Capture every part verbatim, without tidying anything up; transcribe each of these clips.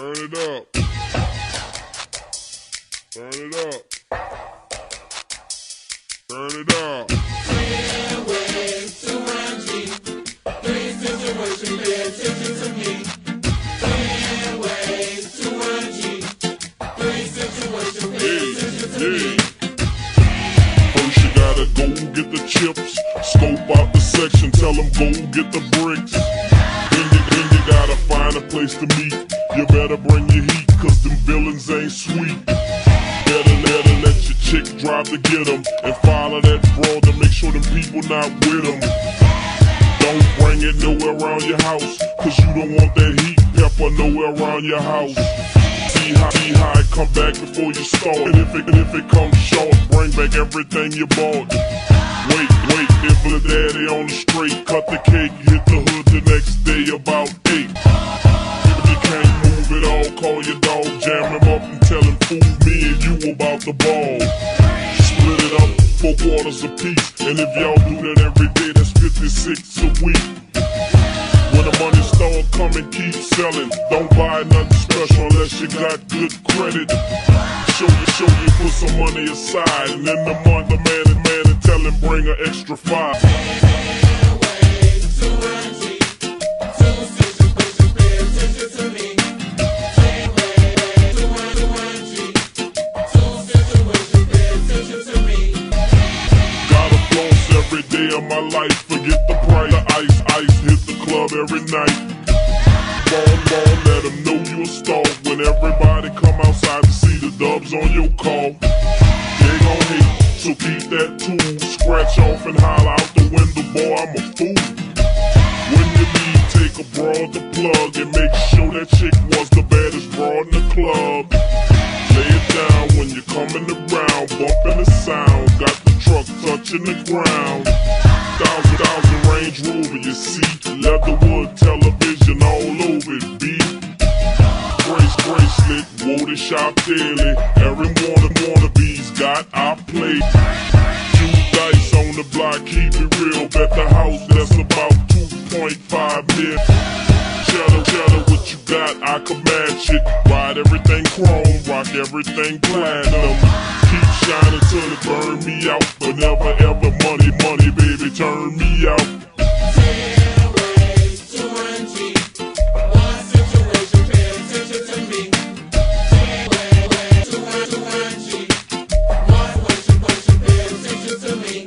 Turn it up. Turn it up. Turn it up. Three ways to one G. Three situations, pay attention to me. Three ways to one G. Three situations, pay attention to me. First you gotta go get the chips. Scope out the section, tell them go get the bricks. Then you, then you gotta find a place to meet. You better bring your heat, cause them villains ain't sweet. Better let her let your chick drive to get them, and follow that broad to make sure them people not with them. Don't bring it nowhere around your house, cause you don't want that heat pepper nowhere around your house. See how, see how it come back before you start. And if it, and if it comes short, bring back everything you bought. Wait, wait, if the daddy on the straight, cut the cake, hit the hood the next day about eight. If you can't move it all, call your dog, jam him up and tell him fool me and you about the ball. Split it up, four quarters apiece, and if y'all do that every day, that's fifty-six a week. When the money start coming, keep selling. Don't buy nothing special unless you got good credit. Show you, show you, put some money aside, and in the month the man and man and tell him bring an extra five. Of my life, forget the price. The ice, ice, hit the club every night. Ball, ball, let them know you a star. When everybody come outside to see the dubs on your call. They gon' hate, so keep that tool. Scratch off and holler out the window, boy, I'm a fool. When you leave, take a broad to plug and make sure that chick was the baddest broad in the club. Lay it down when you're coming around, bumping the sound. Got the truck touching the ground. Thousand, thousand Range Rover, you see. Leatherwood television all over it, B. Brace, bracelet, water shop daily. Every Warner wannabes got I play. Few dice on the block, keep it real. Bet the house that's about two point five mil. Cheddar, cheddar, what you got, I can match it. Ride everything chrome, rock everything platinum. Keep shining till it burn me out, but never ever money, money, baby, turn me out. Ten ways to one G. One situation, pay attention to me. Ten ways to one, to one G. One question, question, pay attention to me.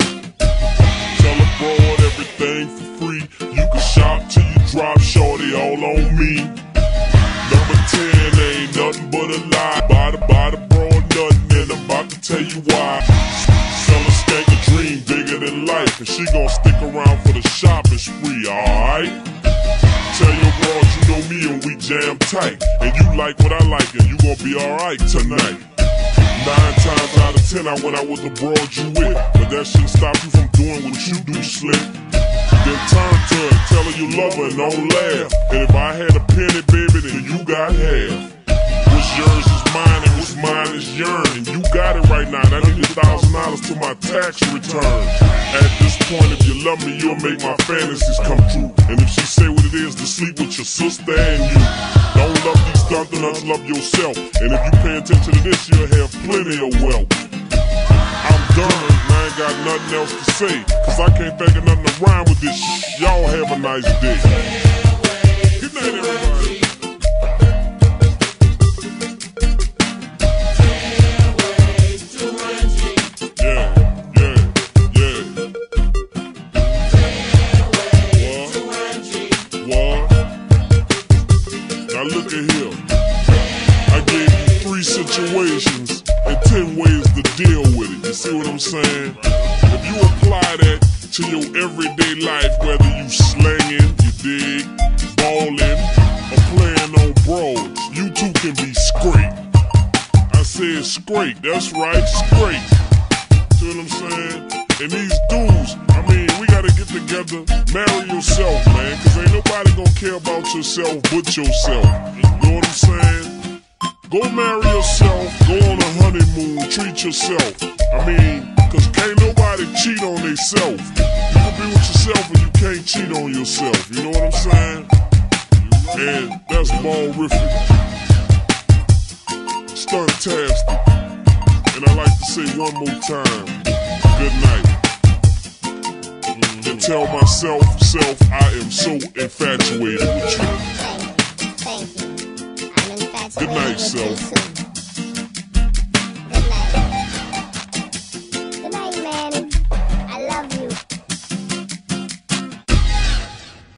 Tell a broad everything for free. You can shop till you drop, shorty, all on me. Number ten ain't nothing but a lie. Buy the, buy the broad nothing, and I'm about to tell you why. Sell a skank a dream bigger than life, and she gon' stick around for the shopping spree, alright? Tell your broad you know me and we jam tight, and you like what I like, and you gon' be alright tonight. Nine times out of ten I went out with the broad you with, but that shouldn't stop you from doing what you do, slick. Then turn to her, tell her you love her and don't laugh. And if I had a penny, baby, then you got half. What's yours is mine and what's mine is yours. And you got it right now, and I need a thousand dollars to my tax return. At this point, if you love me, you'll make my fantasies come true. And if she say what it is to sleep with your sister and you, don't love these thunder-nuts, love yourself. And if you pay attention to this, you'll have plenty of wealth. I'm done, and I ain't got nothing else to say, cause I can't think of nothing to rhyme with this shit. Y'all have a nice day. Good night, everybody. Yeah, yeah, yeah. What? What? Now look at here. I gave you three situations and ten ways to deal with it. You see what I'm saying? If you apply that to your everyday life, whether you slanging, you dig, ballin', or playing on broads, you too can be straight. I said straight, that's right, straight. See what I'm saying? And these dudes, I mean, we gotta get together, marry yourself, man, cause ain't nobody gonna care about yourself but yourself. You know what I'm saying? Go marry yourself, go on a honeymoon, treat yourself. I mean, cause can't nobody cheat on themselves. You can be with yourself and you can't cheat on yourself. You know what I'm saying? And that's ball-rific. stuntastic. And I like to say one more time, good night. Mm, and tell myself, self, I am so infatuated with you. Thank you. I'm infatuated Good night, with you self. too.